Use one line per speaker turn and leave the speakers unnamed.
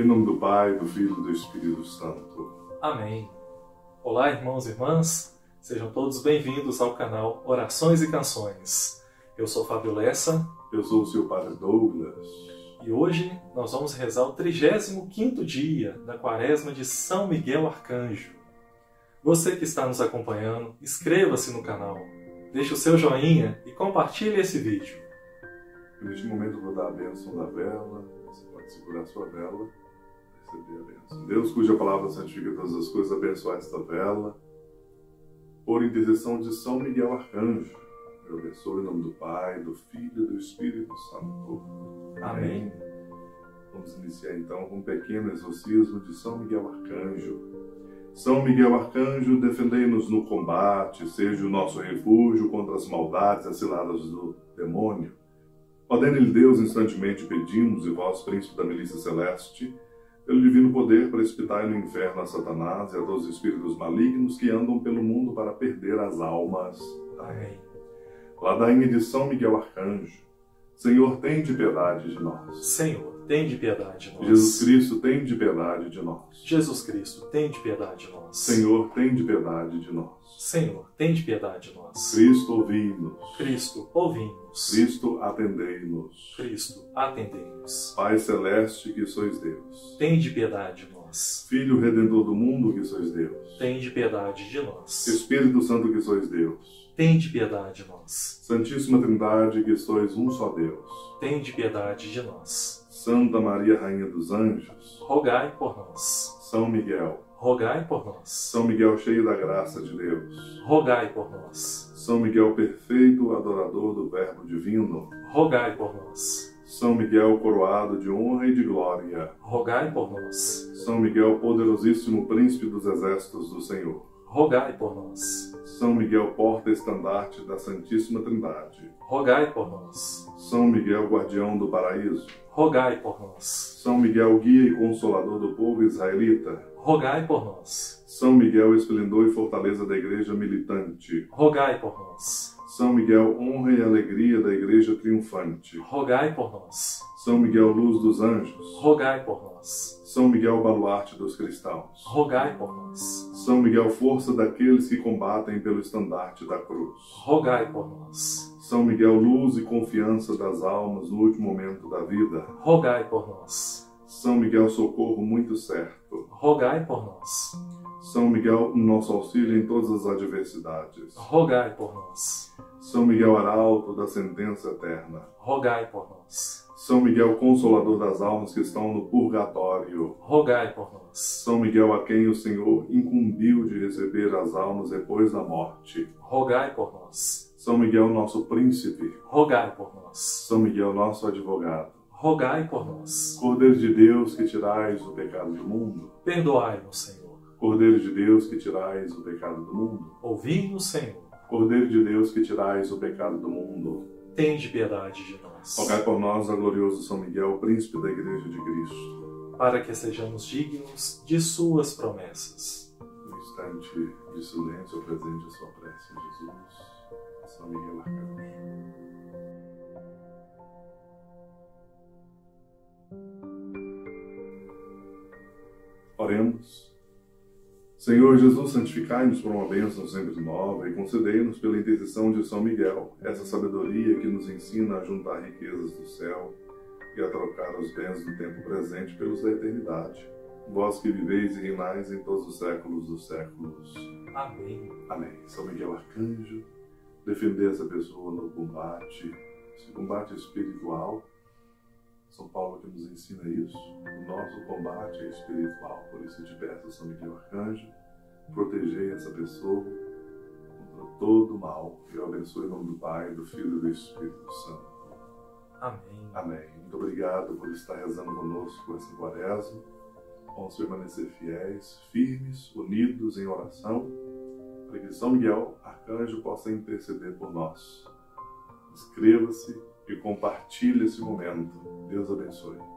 Em nome do Pai, do Filho e do Espírito Santo.
Amém. Olá, irmãos e irmãs. Sejam todos bem-vindos ao canal Orações e Canções. Eu sou Fábio Lessa.
Eu sou o seu Padre Douglas.
E hoje nós vamos rezar o 35º dia da Quaresma de São Miguel Arcanjo. Você que está nos acompanhando, inscreva-se no canal, deixe o seu joinha e compartilhe esse vídeo.
E neste momento eu vou dar a bênção da vela. Você pode segurar a sua vela e receber a bênção. Deus, cuja palavra santifica todas as coisas, abençoe esta vela. Por intercessão de São Miguel Arcanjo, eu abençoe em nome do Pai, do Filho e do Espírito Santo.
Amém.
Vamos iniciar então com um pequeno exorcismo de São Miguel Arcanjo. São Miguel Arcanjo, defendei-nos no combate, seja o nosso refúgio contra as maldades e as ciladas do demônio. Ordene-lhe Deus, instantemente pedimos, e vós, príncipe da milícia celeste, pelo divino poder, precipitai no inferno a Satanás e a todos os espíritos malignos que andam pelo mundo para perder as almas.
Amém.
Ladainha de São Miguel Arcanjo, Senhor, tende piedade de nós.
Senhor, tende piedade de nós.
Jesus Cristo, tende piedade de nós.
Jesus Cristo, tende piedade de nós.
Senhor, tende piedade de nós.
Senhor, tende piedade de nós.
Cristo, ouvi-nos.
Cristo, ouvi-nos.
Cristo, atendei-nos.
Cristo, atendei-nos.
Pai celeste, que sois Deus.
Tende piedade de nós.
Filho redentor do mundo, que sois Deus.
Tende piedade de nós.
Espírito Santo, que sois Deus.
Tende piedade de nós.
Santíssima Trindade, que sois um só Deus.
Tende piedade de nós.
Santa Maria, Rainha dos Anjos.
Rogai por nós.
São Miguel.
Rogai por nós.
São Miguel, cheio da graça de Deus.
Rogai por nós.
São Miguel, perfeito adorador do Verbo Divino.
Rogai por nós.
São Miguel, coroado de honra e de glória.
Rogai por nós.
São Miguel, poderosíssimo príncipe dos exércitos do Senhor.
Rogai por nós.
São Miguel, porta-estandarte da Santíssima Trindade.
Rogai por nós.
São Miguel, guardião do paraíso.
Rogai por nós.
São Miguel, guia e consolador do povo israelita.
Rogai por nós.
São Miguel, esplendor e fortaleza da igreja militante.
Rogai por nós.
São Miguel, honra e alegria da igreja triunfante.
Rogai por nós.
São Miguel, luz dos anjos.
Rogai por nós.
São Miguel, baluarte dos cristãos.
Rogai por nós.
São Miguel, força daqueles que combatem pelo estandarte da cruz.
Rogai por nós.
São Miguel, luz e confiança das almas no último momento da vida.
Rogai por nós.
São Miguel, socorro muito certo.
Rogai por nós.
São Miguel, nosso auxílio em todas as adversidades.
Rogai por nós.
São Miguel, arauto da sentença eterna.
Rogai por nós.
São Miguel, consolador das almas que estão no purgatório.
Rogai por nós.
São Miguel, a quem o Senhor incumbiu de receber as almas depois da morte.
Rogai por nós.
São Miguel, nosso príncipe.
Rogai por nós.
São Miguel, nosso advogado.
Rogai por nós.
Cordeiro de Deus, que tirais o pecado do mundo.
Perdoai-nos, Senhor.
Cordeiro de Deus, que tirais o pecado do mundo.
Ouvi-nos, Senhor.
Cordeiro de Deus, que tirais o pecado do mundo.
Tende piedade de nós.
Rogai por nós, ó glorioso São Miguel, príncipe da Igreja de Cristo.
Para que sejamos dignos de suas promessas.
No instante de silêncio, apresente a sua prece a Jesus, São Miguel Arcanjo. Oremos. Senhor Jesus, santificai-nos por uma bênção sempre nova e concedei-nos pela intercessão de São Miguel essa sabedoria que nos ensina a juntar riquezas do céu e a trocar os bens do tempo presente pelos da eternidade. Vós que viveis e reinais em todos os séculos dos séculos.
Amém.
Amém. São Miguel Arcanjo, defender essa pessoa no combate, esse combate espiritual. São Paulo que nos ensina isso. O nosso combate é espiritual. Por isso eu te peço, São Miguel Arcanjo, protegei essa pessoa contra todo o mal. E eu abençoe em nome do Pai, do Filho e do Espírito Santo.
Amém.
Amém. Muito obrigado por estar rezando conosco essa quaresma. Vamos permanecer fiéis, firmes, unidos em oração, para que São Miguel Arcanjo possa interceder por nós. Inscreva-se e compartilhe esse momento. Deus abençoe.